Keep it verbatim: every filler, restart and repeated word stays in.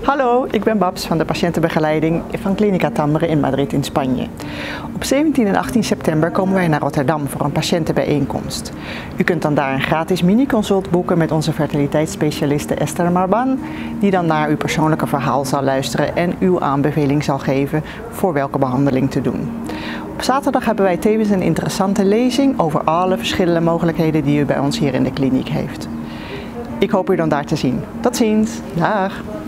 Hallo, ik ben Babs van de patiëntenbegeleiding van Clínica Tambre in Madrid in Spanje. Op zeventien en achttien september komen wij naar Rotterdam voor een patiëntenbijeenkomst. U kunt dan daar een gratis mini-consult boeken met onze fertiliteitsspecialiste Esther Marban, die dan naar uw persoonlijke verhaal zal luisteren en uw aanbeveling zal geven voor welke behandeling te doen. Op zaterdag hebben wij tevens een interessante lezing over alle verschillende mogelijkheden die u bij ons hier in de kliniek heeft. Ik hoop u dan daar te zien. Tot ziens. Dag.